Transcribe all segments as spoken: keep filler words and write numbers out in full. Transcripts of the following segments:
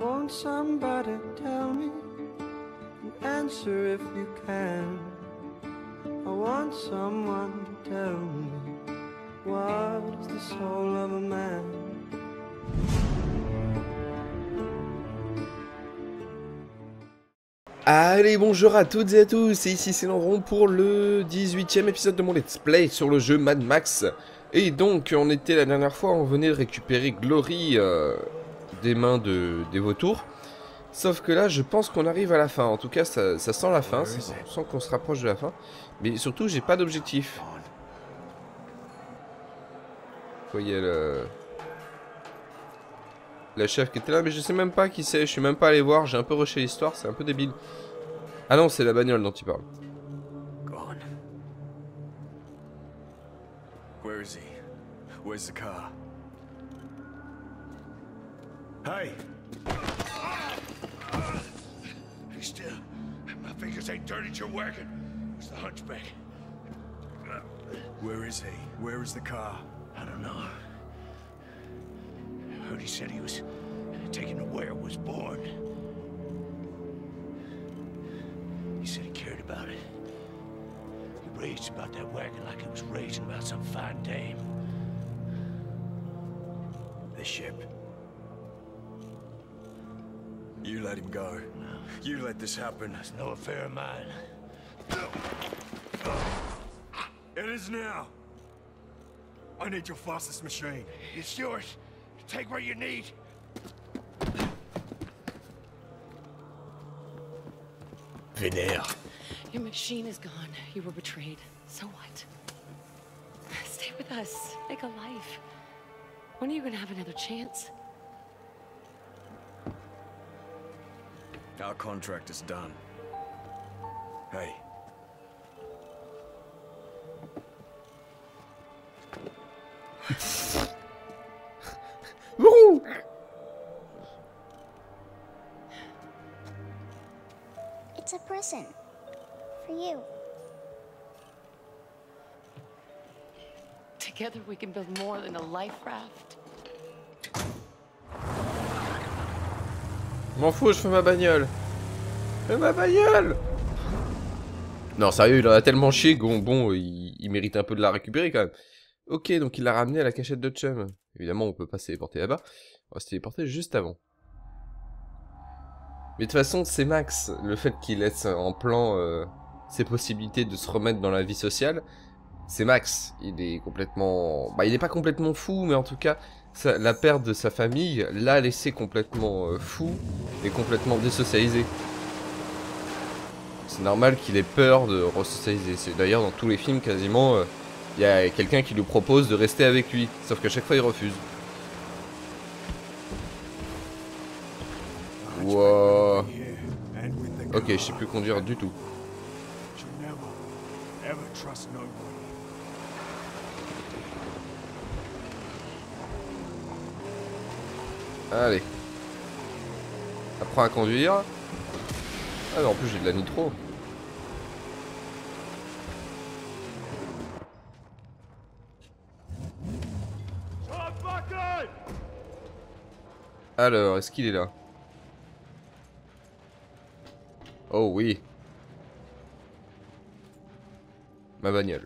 Won't somebody tell me an answer if you can? I want someone to tell me what's the soul of a man. Allez, bonjour à toutes et à tous, et ici c'est Landron pour le dix-huitième épisode de mon let's play sur le jeu Mad Max. Et donc, on était la dernière fois, on venait de récupérer Glory euh, des mains de, des vautours. Sauf que là, je pense qu'on arrive à la fin, en tout cas ça, ça sent la fin, ça sent, sent qu'on se rapproche de la fin. Mais surtout, j'ai pas d'objectif. Vous voyez le... la chef qui était là, mais je sais même pas qui c'est, je suis même pas allé voir, j'ai un peu rushé l'histoire, c'est un peu débile. Ah non, c'est la bagnole dont il parle. Gone. Where is he? Where's the car? Hey! Hey, still. My fingers ain't dirty, you're working. It's the hunchback. Where is he? Where is the car? I don't know. I heard he said he was taken to where it was born. He said he cared about it. He raged about that wagon like he was raging about some fine dame. The ship. You let him go. No. You let this happen. It's no affair of mine. It is now. I need your fastest machine. It's yours. Take what you need. Veneer. Your machine is gone. You were betrayed. So what? Stay with us. Make a life. When are you gonna have another chance? Our contract is done. Hey. Wouhou! It's a present for you. Together we can build more than a life raft. M'en fous, je fais ma bagnole. Fais ma bagnole. Non, sérieux, il en a tellement chié que bon, bon il, il mérite un peu de la récupérer quand même. Ok, donc il l'a ramené à la cachette de Chum. Évidemment, on peut pas se téléporter là-bas. On va se téléporter juste avant. Mais de toute façon, c'est Max. Le fait qu'il laisse en plan euh, ses possibilités de se remettre dans la vie sociale, c'est Max. Il est complètement... Bah, il est pas complètement fou, mais en tout cas, ça, la perte de sa famille l'a laissé complètement euh, fou et complètement désocialisé. C'est normal qu'il ait peur de resocialiser. C'est d'ailleurs dans tous les films quasiment... Euh, il y a quelqu'un qui lui propose de rester avec lui, sauf qu'à chaque fois il refuse. Wow. Ok, je sais plus conduire du tout. Allez. Apprends à conduire. Ah non, en plus j'ai de la nitro. Alors, est-ce qu'il est là? Oh oui. Ma bagnole.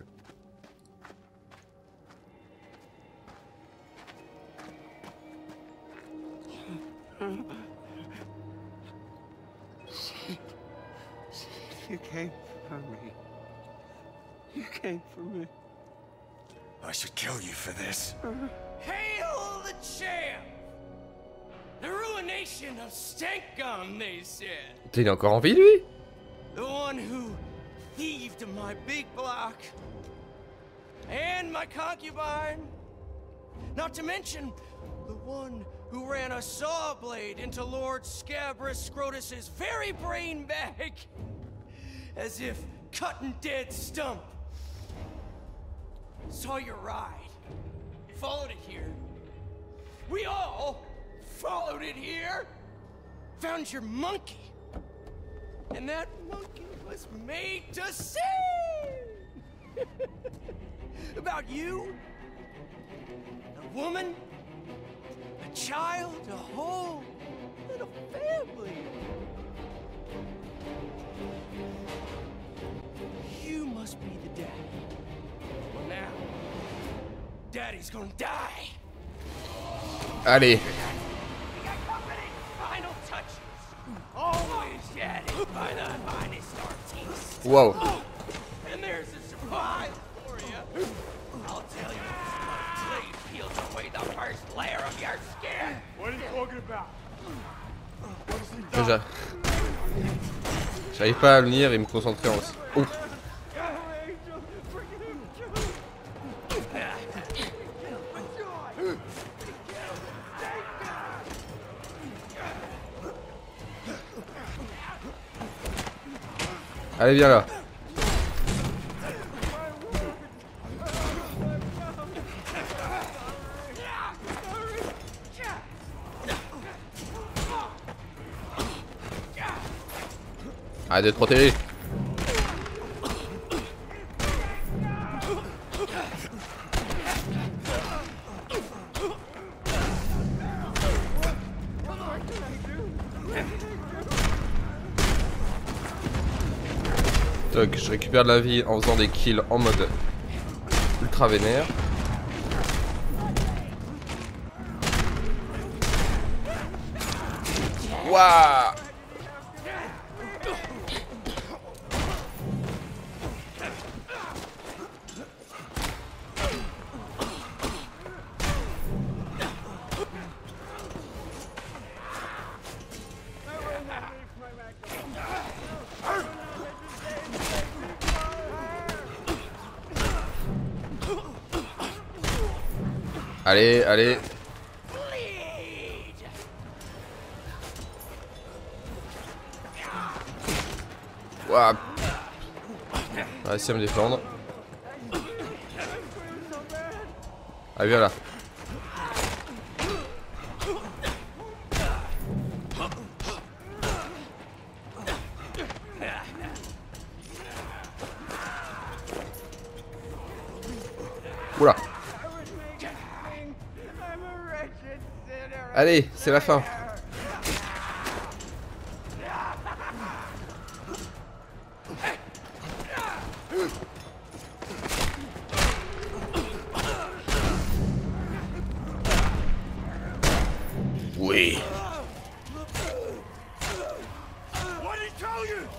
You came for me. You came for me. I should kill you for this. Hail the champ! The ruination of Stankum, they said. Il est encore en vie, lui? The one who heaved my big block. And my concubine. Not to mention, the one who ran a saw blade into Lord Scabrous Scrotus's very brain bag. As if cutting dead stump. Saw your ride. Followed it here. We all followed it here. Found your monkey. And that monkey was made to sing. About you. A woman. A child. A whole little family. You must be the daddy. Well, now, Daddy's gonna die. Allez. Final touches. Always Daddy by the finest artiste. Wow. And there's a surprise for you. I'll tell you this blade peels away the first layer of your skin. What are you talking about? Déjà. J'arrive pas à venir et me concentrer en... Oh. Allez, viens là. Arrête de te protéger. Donc je récupère de la vie en faisant des kills en mode ultra vénère. Waouh! Allez, allez. Waouh. On va essayer de me défendre. Allez, viens là. Oula. Allez, c'est la fin. Oui. What did he tell you?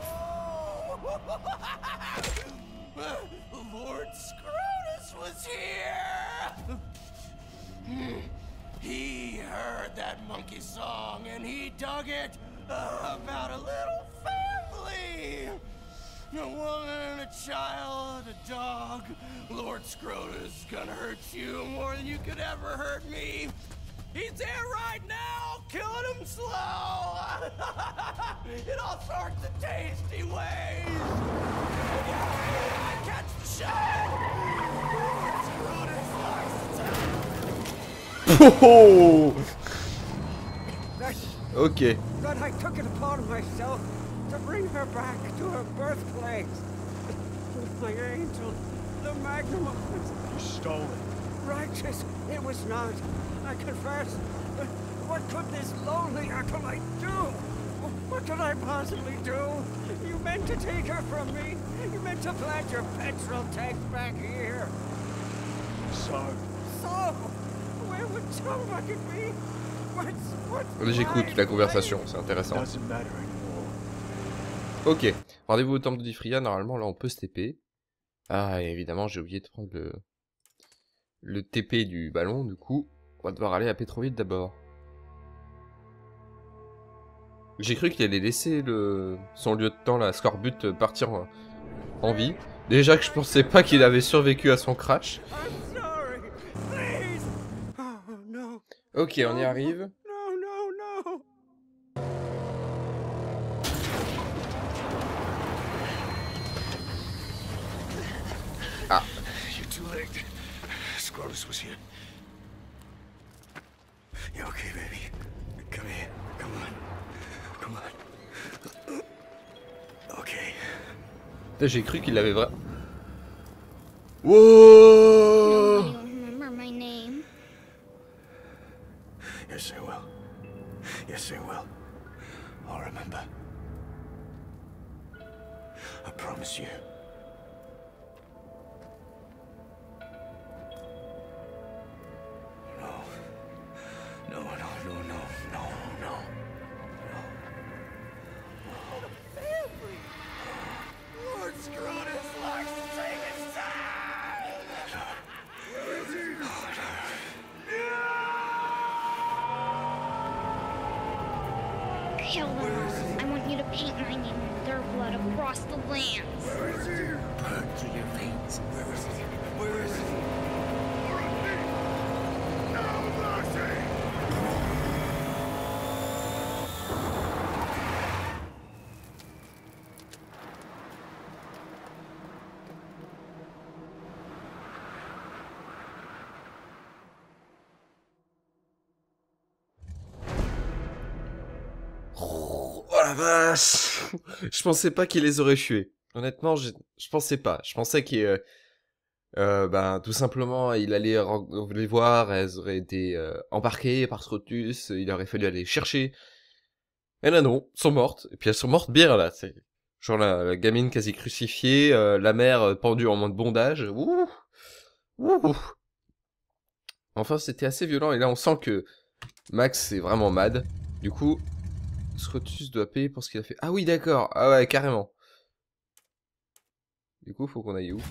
Lord Scrotus was here. He heard that monkey song and he dug it uh, about a little family. A woman, a child, a dog. Lord Scrotus gonna hurt you more than you could ever hurt me. He's there right now, killing him slow. In all sorts of tasty ways. Yeah, catch the shot. Lord Scrotus likes to tell. Oh, ok. But I took it upon myself to bring her back to her birthplace. My angel, the magnum opus. You stole it. Righteous, it was not. I confess. But what could this lonely acolyte do? What could I possibly do? You meant to take her from me. You meant to plant your petrol tank back here. So, So, where would somebody be? What's, what's J'écoute la conversation, c'est it intéressant. doesn't matter anymore. Ok, rendez-vous au temple de Difria, normalement là on peut se T P. Ah, et évidemment j'ai oublié de prendre le... le T P du ballon, du coup on va devoir aller à Petroville d'abord. J'ai cru qu'il allait laisser le... son lieutenant, la Scorbut, partir en... en vie. Déjà que je pensais pas qu'il avait survécu à son crash. I'm sorry. Please. Oh no. Ok, on y arrive. No, no, no. Ah. You're too late. Scrotus was here. You okay, baby? Come here. Come on. Come on. Okay. J'ai cru qu'il l'avait vraiment... No, Wow. I don't remember my name. Yes, I will. Yes, I will. I'll remember. I promise you. No. No, no, no, no, no, no. Family! Lord Scrotus likes to take his time! Kill them. I want you to paint my name in their blood across the lands. Burn through your veins. Where is he? Where is he? Oh la vache. Je pensais pas qu'il les aurait tués. Honnêtement, je, je pensais pas. Je pensais qu'il... Euh, euh, ben, tout simplement, il allait ren- les voir, elles auraient été euh, embarquées par Scrotus, il aurait fallu aller les chercher. Et là non, elles sont mortes. Et puis elles sont mortes bien là. C'est genre la, la gamine quasi crucifiée, euh, la mère euh, pendue en mode bondage. Ouh, ouh. Enfin, c'était assez violent. Et là, on sent que Max est vraiment mad. Du coup, Scrotus doit payer pour ce qu'il a fait. Ah oui, d'accord. Ah ouais, carrément. Du coup, faut qu'on aille où?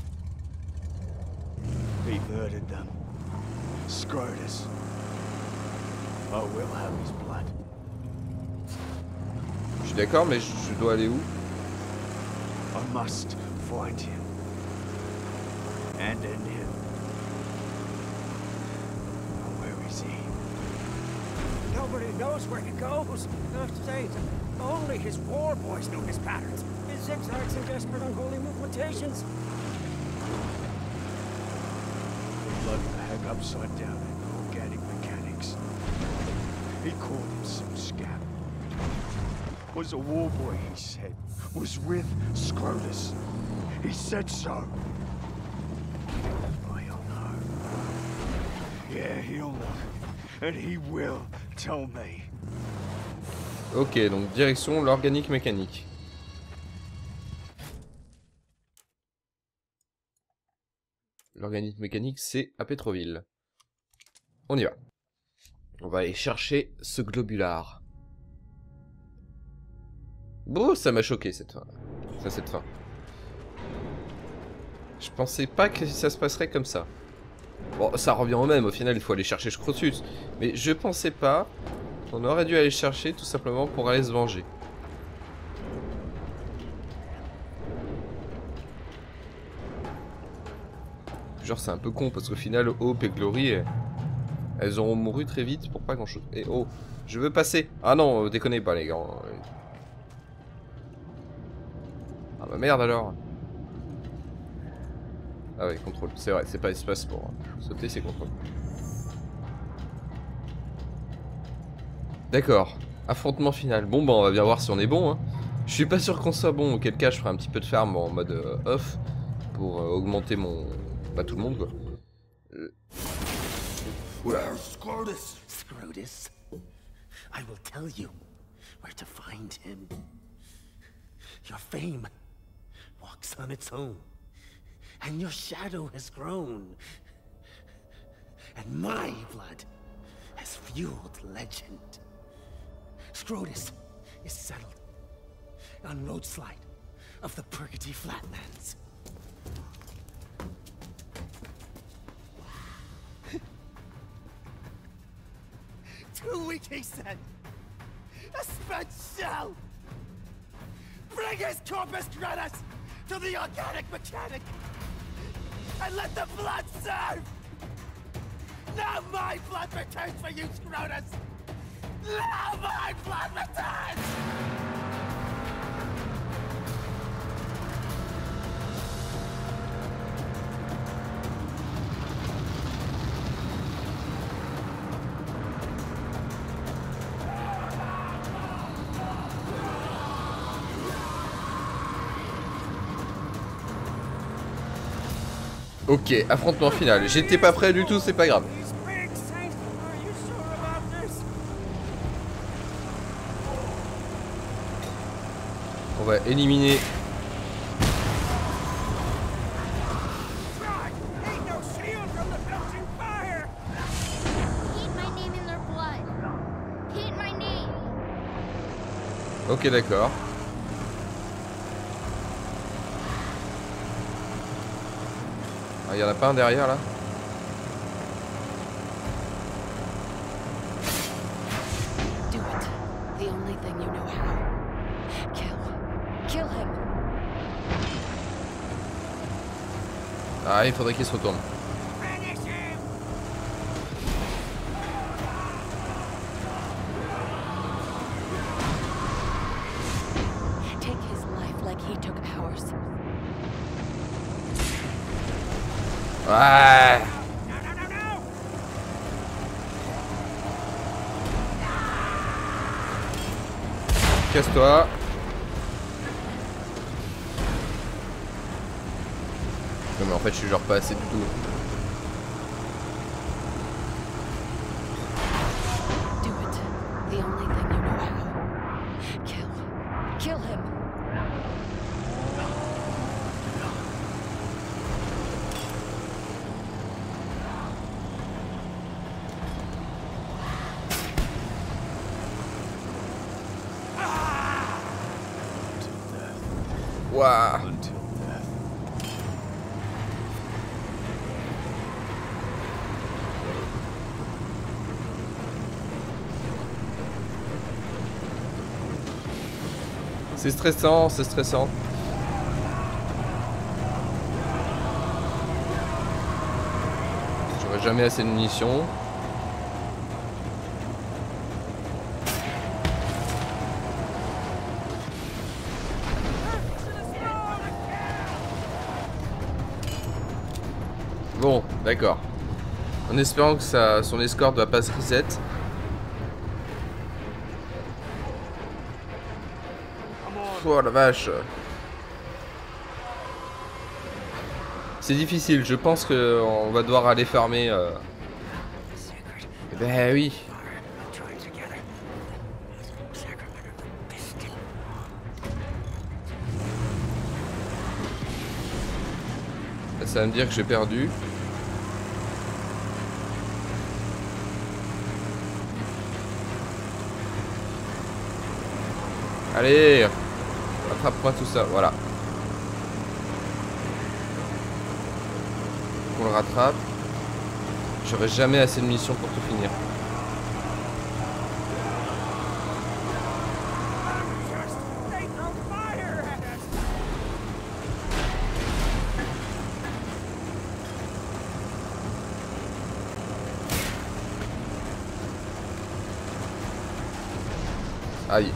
He murdered them. Scrotus. I will have his blood. Je suis d'accord, mais je, je dois aller où? I must find him. And end him. Now, where is he? Nobody knows where he goes. Not today. Only his war boys know his patterns. His zigzags and desperate unholy movementations. The blood hang upside down in organic mechanics. He called himself Scab. Was a war boy, he said. Was with Scrotus. He said so. Oh, he'll know. Yeah, he'll know. And he will tell me. Ok, donc direction l'organique mécanique. L'organique mécanique, c'est à Pétroville. On y va. On va aller chercher ce globular. Bon, ça m'a choqué cette fin. Ça, cette fin. Je pensais pas que ça se passerait comme ça. Bon, ça revient au même, au final il faut aller chercher Scrotus. Mais je pensais pas qu'on aurait dû aller chercher tout simplement pour aller se venger. Genre c'est un peu con parce qu'au final Hope et Glory elles, elles auront mouru très vite pour pas grand chose. Et oh, je veux passer. Ah non, déconnez pas les gars. Ah bah merde alors. Ah ouais, contrôle. C'est vrai, c'est pas espace pour sauter, c'est contrôle. D'accord. Affrontement final. Bon bah on va bien voir si on est bon. Hein. Je suis pas sûr qu'on soit bon. Auquel cas je ferai un petit peu de farm en mode euh, off. Pour euh, augmenter mon... Bah tout le monde quoi. Euh... Where's Scrotus? Scrotus, I will tell you where to find him. Your fame walks on its own, and your shadow has grown. And my blood has fueled legend. Scrotus is settled on Roadslide of the Purgatory Flatlands. Two weeks, he said. A spent shell. Bring his corpus gratis to the organic mechanic, and let the blood serve. Now my blood returns for you, Scrotus. Now my blood returns. Ok, affrontement final. J'étais pas prêt du tout, c'est pas grave. On va éliminer. Ok, d'accord. Ah, il y en a pas un derrière là? Do it. The only thing you know how. Kill. Kill him. Ah, il faudrait qu'il se retourne. Take his life like he took ours. Ouais. Casse-toi. Non mais en fait je suis genre pas assez du tout. Do it. The only thing you know how. Kill. Kill him. Waouh. Until death. C'est stressant, c'est stressant. J'aurai jamais assez de munitions. Bon, d'accord. En espérant que ça, son escorte va pas se reset. Oh la vache. C'est difficile, je pense qu'on va devoir aller farmer. Euh... Ben oui. Ça va me dire que j'ai perdu. Allez, attrape-moi tout ça, voilà. On le rattrape. J'aurai jamais assez de munitions pour tout finir. Aïe.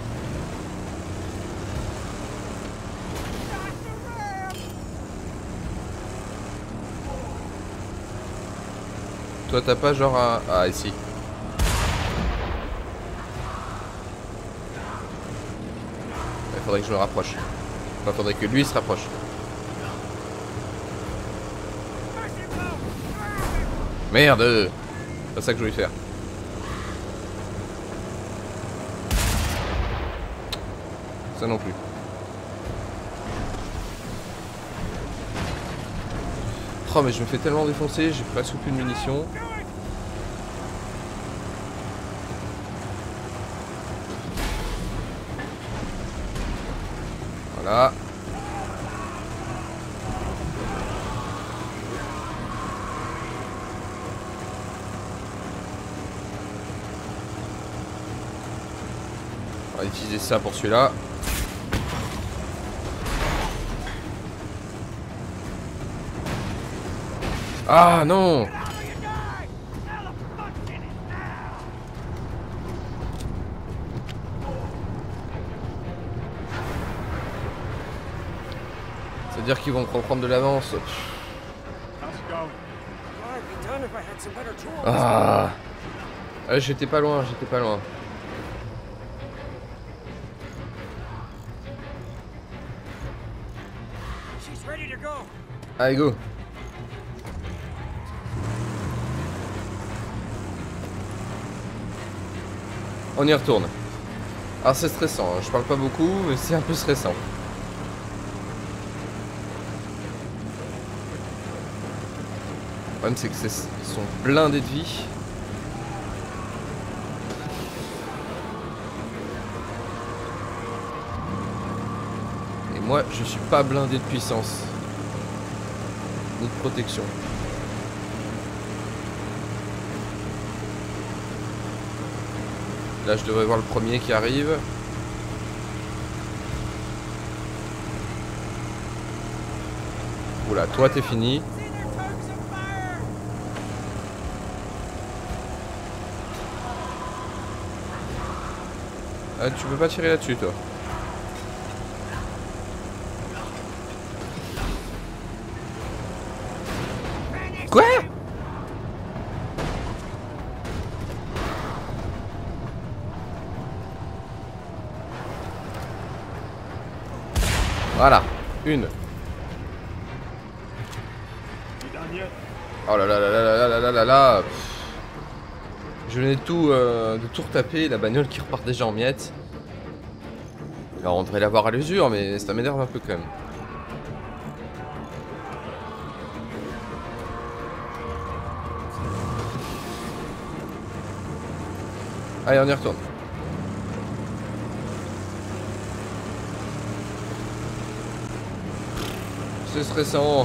Toi t'as pas genre un... Ah ici. Il faudrait que je me rapproche. Enfin, faudrait que lui se rapproche. Merde. C'est pas ça que je voulais faire. Ça non plus. Oh mais je me fais tellement défoncer, j'ai presque plus de munitions. Voilà. On va utiliser ça pour celui-là. Ah non! C'est-à-dire qu'ils vont reprendre de l'avance. Ah! Ah, j'étais pas loin, j'étais pas loin. Allez, go! On y retourne. Alors c'est stressant, hein. Je parle pas beaucoup, mais c'est un peu stressant. problème c'est que c'est ils sont blindés de vie. Et moi je suis pas blindé de puissance. Ni de protection. Là je devrais voir le premier qui arrive. Oula, toi t'es fini. Ah, tu peux pas tirer là-dessus toi. Quoi? Voilà, une. Oh là là là là là là là là là. Je venais de tout, euh, de tout retaper, la bagnole qui repart déjà en miettes. Alors on devrait l'avoir à l'usure, mais ça m'énerve un peu quand même. Allez, on y retourne. C'est stressant.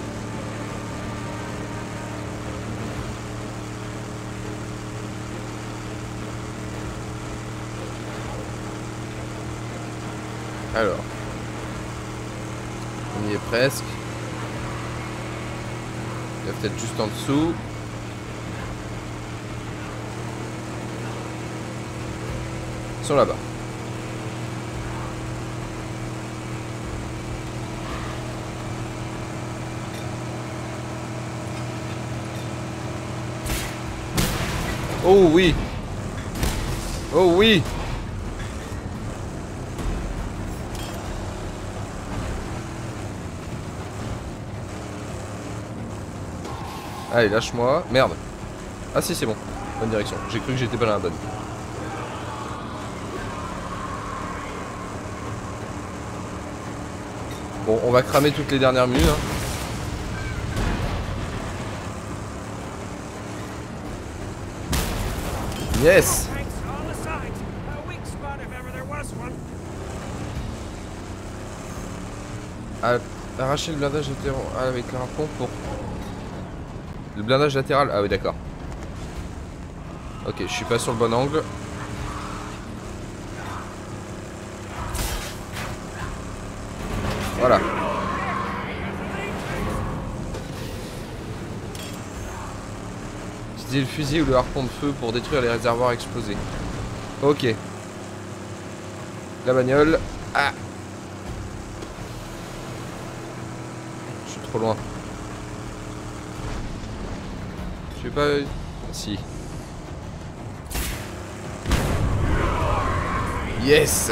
Alors, on y est presque. Il y a peut-être juste en dessous. Ils sont là-bas. Oh oui. Oh oui. Allez, lâche-moi. Merde. Ah si, c'est bon. Bonne direction. J'ai cru que j'étais pas dans la bonne. Bon, on va cramer toutes les dernières minutes. Hein. Yes. Ah, arracher le blindage latéral avec un harpon pour... Le blindage latéral? Ah oui, d'accord. Ok, je suis pas sur le bon angle. Voilà. Utiliser le fusil ou le harpon de feu pour détruire les réservoirs explosés. Ok. La bagnole. Ah. Je suis trop loin. Je sais pas... Si. Yes.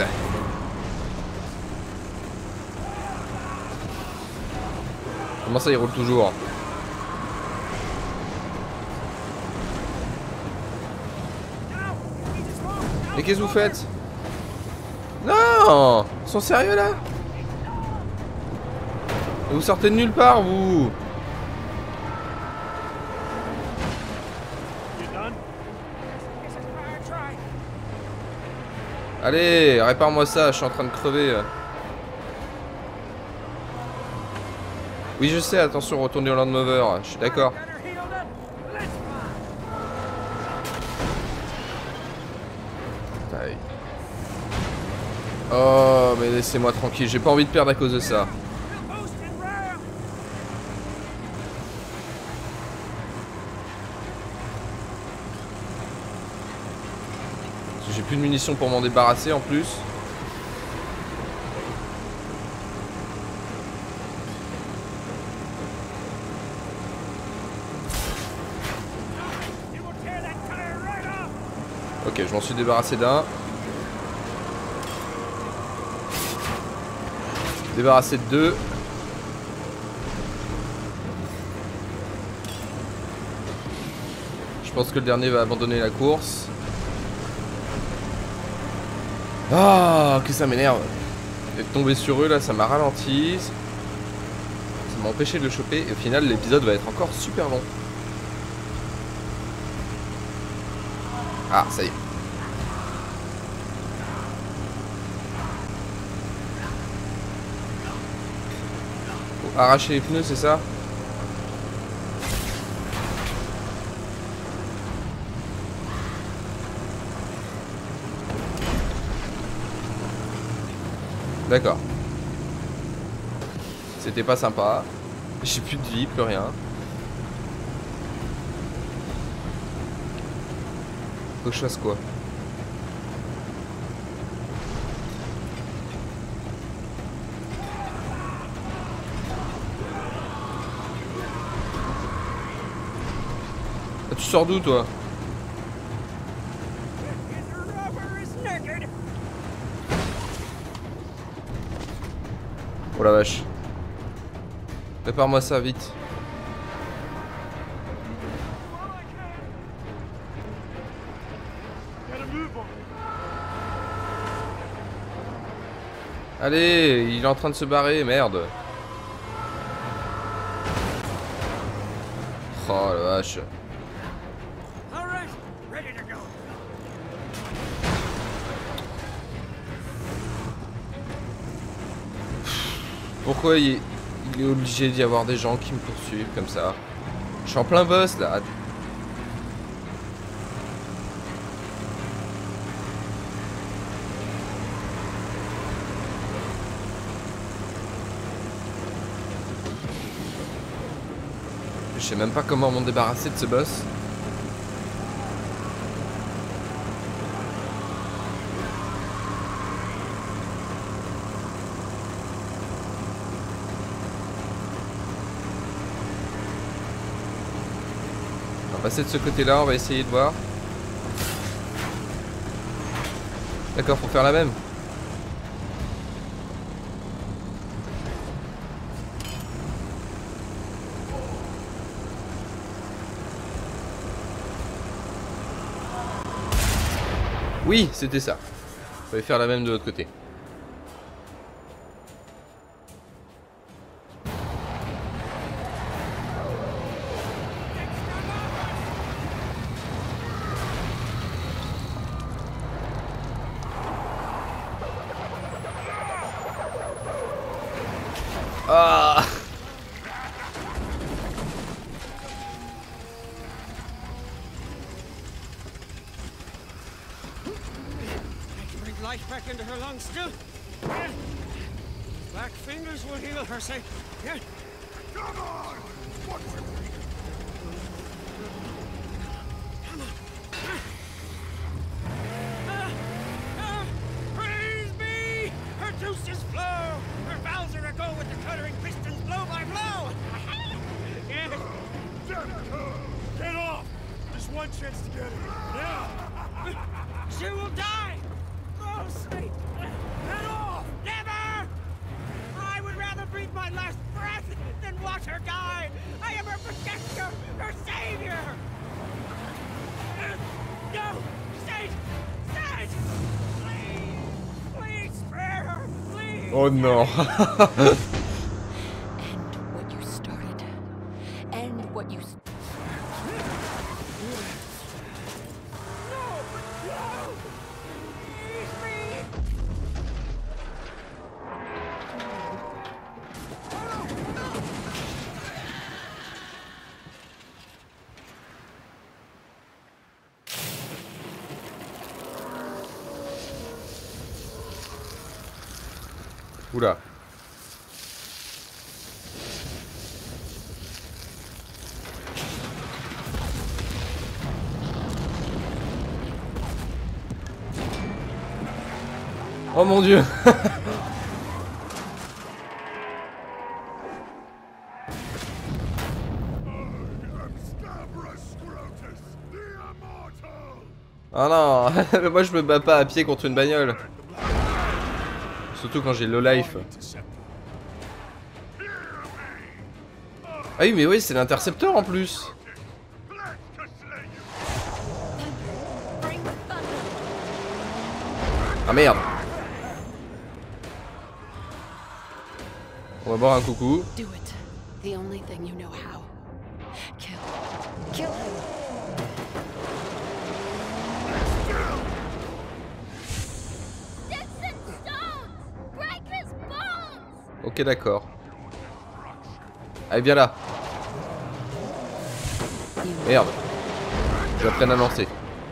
Comment ça, il roule toujours? Mais qu'est-ce que vous faites? Non! Ils sont sérieux là? Vous sortez de nulle part, vous! Allez, répare-moi ça, je suis en train de crever. Oui, je sais, attention, retournez au Land Rover, je suis d'accord. Oh, mais laissez-moi tranquille, j'ai pas envie de perdre à cause de ça. J'ai plus de munitions pour m'en débarrasser en plus. Ok, je m'en suis débarrassé d'un. Débarrassé de deux. Je pense que le dernier va abandonner la course. Ah, que ça m'énerve. D'être tombé sur eux là, ça m'a ralenti. Ça m'a empêché de le choper. Et au final, l'épisode va être encore super long. Ah, ça y est. Faut arracher les pneus, c'est ça? D'accord. C'était pas sympa. J'ai plus de vie, plus rien. Faut que je fasse quoi? Ah, tu sors d'où toi? Oh la vache. Prépare-moi ça vite. Allez, il est en train de se barrer, merde. Oh la vache. Pourquoi il, il est obligé d'y avoir des gens qui me poursuivent comme ça? Je suis en plein boss là. Je sais même pas comment m'en débarrasser de ce boss. On va passer de ce côté-là, on va essayer de voir. D'accord, faut faire la même. Oui, c'était ça. Fallait faire la même de l'autre côté. Ah! Life back into her lungs still. Black fingers will heal her, say. Yeah. Come on! What's it? Come on. Ah, ah, praise be! Her juices flow. Her valves are aglow with the cuttering pistons blow by blow. Yes. Get off! Just one chance to get it. Now! She will die! Oh, sweet! Get off! Never! I would rather breathe my last breath than watch her die! I am her protector! Her savior! No! Sage! Sage! Please! Please spare her! Please! Oh no! End what you started. End what you... Oula. Oh mon Dieu. Oh non. Moi je me bats pas à pied contre une bagnole. Surtout quand j'ai low life. Ah oui mais oui c'est l'intercepteur en plus. Ah merde. On va boire un coucou. Do it. The only thing you know how. Kill. Kill him. Ok, d'accord. Allez, viens là. Merde. Je vais à lancer.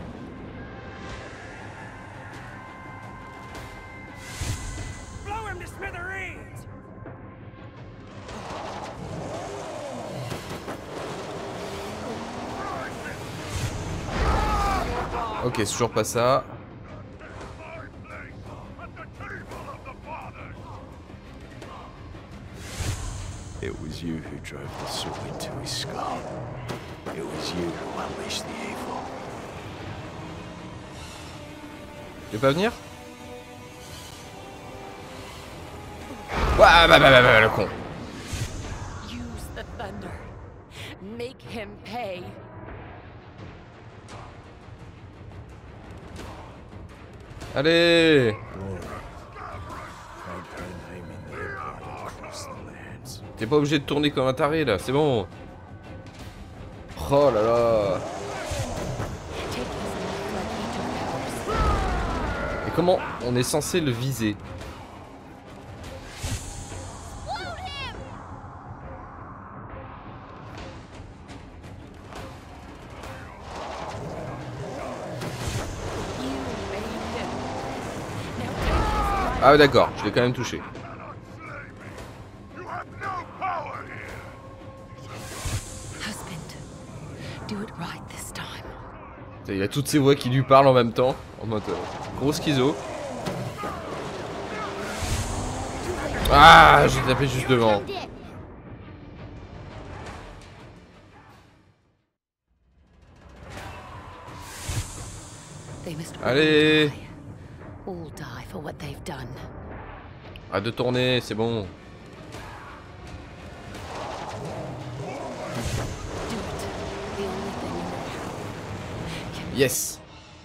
Ok, c'est toujours pas ça. It was you who drove the sword into his skull. It was you who unleashed the evil. Tu veux pas venir? Ouais, bah, bah, bah, bah, le con. Use the thunder. Make him pay. Allez. T'es pas obligé de tourner comme un taré là, c'est bon. Oh là là. Et comment on est censé le viser? Ah ouais, d'accord, je l'ai quand même touché. Il y a toutes ces voix qui lui parlent en même temps, en mode euh, gros schizo. Ah, j'ai tapé juste devant. Allez. Arrête de tourner, c'est bon. Yes.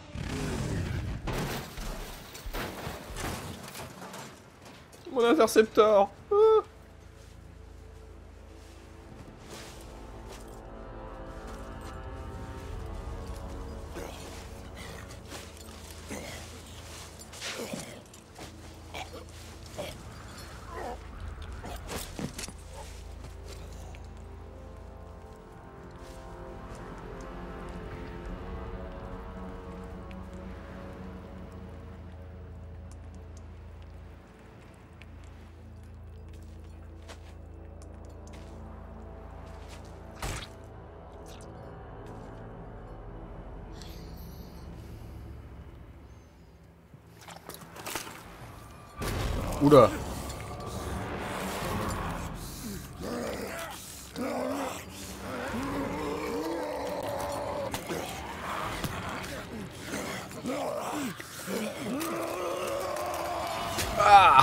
Mon interceptor. Ah. Oula. Ah.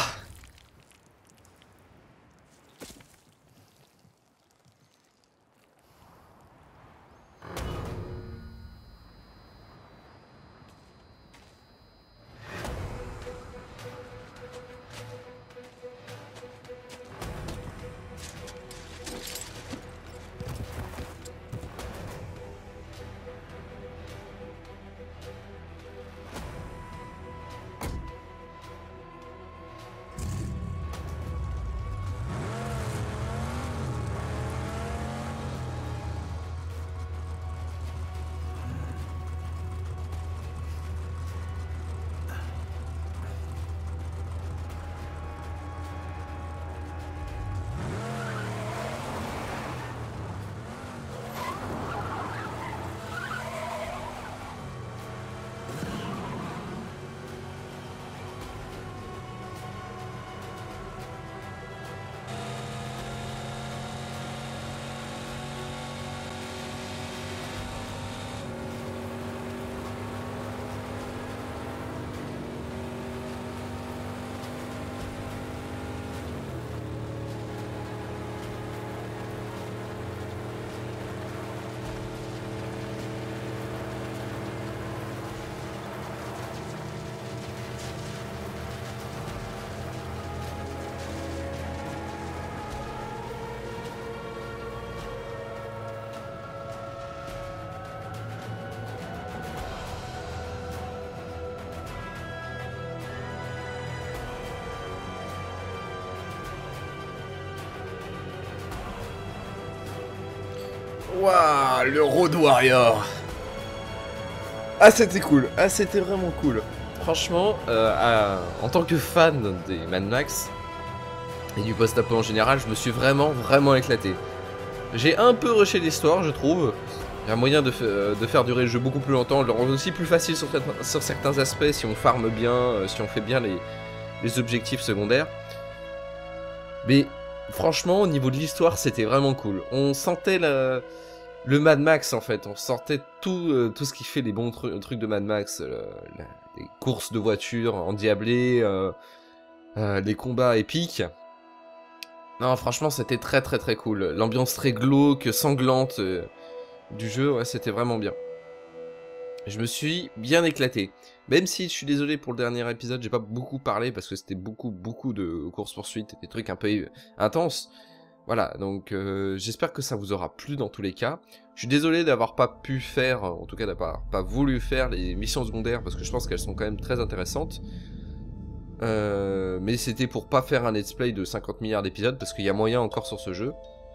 Waouh, le Road Warrior. Ah, c'était cool. Ah, c'était vraiment cool. Franchement, euh, à, en tant que fan des Mad Max et du post-apo en général, je me suis vraiment, vraiment éclaté. J'ai un peu rushé l'histoire, je trouve. Il y a moyen de, de faire durer le jeu beaucoup plus longtemps, le rendre aussi plus facile sur, sur certains aspects si on farme bien, euh, si on fait bien les, les objectifs secondaires. Mais franchement, au niveau de l'histoire, c'était vraiment cool. On sentait la, le Mad Max en fait, on sentait tout, euh, tout ce qui fait les bons tru trucs de Mad Max, euh, la, les courses de voitures endiablées, euh, euh, les combats épiques. Non, franchement, c'était très très très cool. L'ambiance très glauque, sanglante euh, du jeu, ouais, c'était vraiment bien. Je me suis bien éclaté. Même si je suis désolé pour le dernier épisode, j'ai pas beaucoup parlé parce que c'était beaucoup beaucoup de courses-poursuites, des trucs un peu intenses. Voilà, donc euh, j'espère que ça vous aura plu dans tous les cas. Je suis désolé d'avoir pas pu faire, en tout cas d'avoir pas voulu faire les missions secondaires parce que je pense qu'elles sont quand même très intéressantes. Euh, mais c'était pour pas faire un let's play de cinquante milliards d'épisodes parce qu'il y a moyen encore sur ce jeu.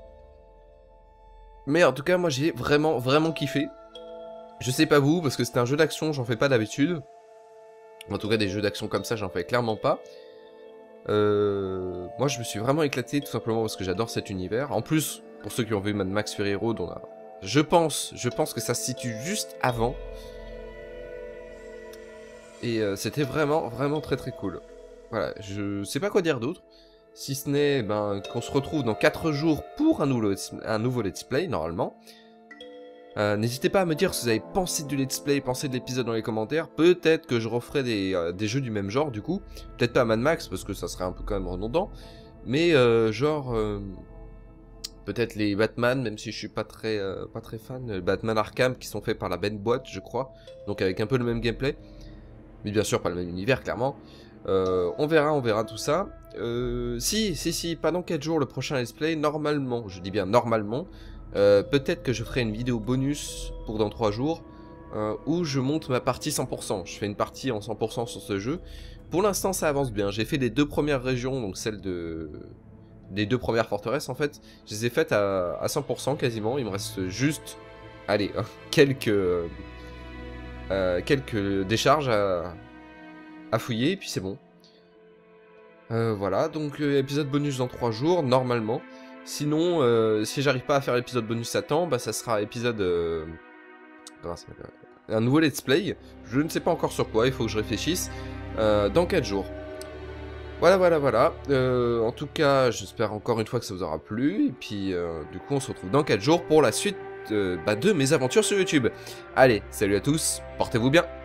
Mais en tout cas, moi j'ai vraiment vraiment kiffé. Je sais pas vous, parce que c'était un jeu d'action, j'en fais pas d'habitude. En tout cas, des jeux d'action comme ça, j'en fais clairement pas. Euh, moi, je me suis vraiment éclaté, tout simplement parce que j'adore cet univers. En plus, pour ceux qui ont vu Mad Max Fury Road, on a... je pense, je pense que ça se situe juste avant. Et euh, c'était vraiment, vraiment très très cool. Voilà, je sais pas quoi dire d'autre. Si ce n'est ben, qu'on se retrouve dans quatre jours pour un nouveau, un nouveau let's play, normalement. Euh, N'hésitez pas à me dire si vous avez pensé du let's play, pensé de l'épisode dans les commentaires. Peut-être que je referai des, euh, des jeux du même genre du coup. Peut-être pas Mad Max parce que ça serait un peu quand même redondant. Mais euh, genre euh, peut-être les Batman, même si je suis pas très euh, pas très fan. Batman Arkham qui sont faits par la même boîte je crois. Donc avec un peu le même gameplay. Mais bien sûr pas le même univers clairement. Euh, on verra, on verra tout ça. Euh, si, si, si, pas dans quatre jours le prochain let's play. Normalement, je dis bien normalement. Euh, peut-être que je ferai une vidéo bonus pour dans trois jours euh, où je monte ma partie cent pour cent. Je fais une partie en cent pour cent sur ce jeu. Pour l'instant ça avance bien. J'ai fait les deux premières régions, donc celles de... des deux premières forteresses en fait. Je les ai faites à, à cent pour cent quasiment. Il me reste juste, allez, quelques, euh, quelques décharges à, à fouiller et puis c'est bon. Euh, voilà, donc euh, épisode bonus dans trois jours, normalement. Sinon, euh, si j'arrive pas à faire l'épisode bonus à temps, bah ça sera épisode... Euh... un nouveau let's play. Je ne sais pas encore sur quoi, il faut que je réfléchisse. Euh, dans quatre jours. Voilà, voilà, voilà. Euh, en tout cas, j'espère encore une fois que ça vous aura plu. Et puis, euh, du coup, on se retrouve dans quatre jours pour la suite euh, bah, de mes aventures sur YouTube. Allez, salut à tous, portez-vous bien.